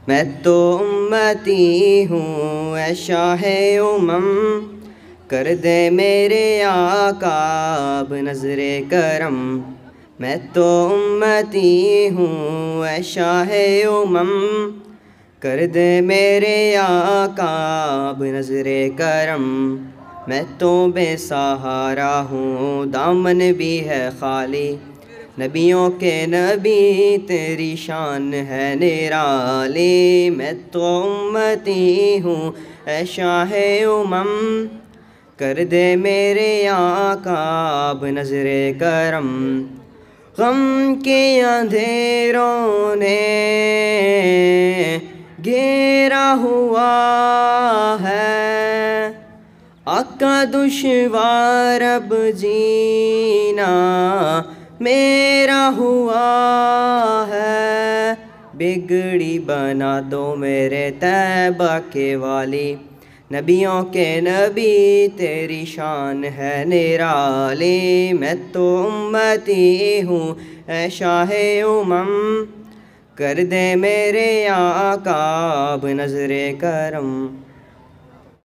میں تو امتی ہوں اے شاہ امم، کر دے میرے آقا اب نظر کرم۔ میں تو امتی ہوں اے شاہ امم، کر دے میرے آقا اب نظر کرم۔ میں تو بے سہارا ہوں دامن بھی ہے خالی، نبیوں کے نبی تیری شان ہے نرالی۔ میں تو امتی ہوں اے شاہ امم، کر دے میرے آقا اب نظر کرم۔ غم کے اندھیروں نے گھیرا ہوا ہے، آقا دشوار اب جینا میرا ہوا ہے۔ بگڑی بنا دو میرے طیبہ کے والی، نبیوں کے نبی تیری شان ہے نرالی۔ میں تو امتی ہوں اے شاہ امم، کر دے میرے آقا اب نظر کرم۔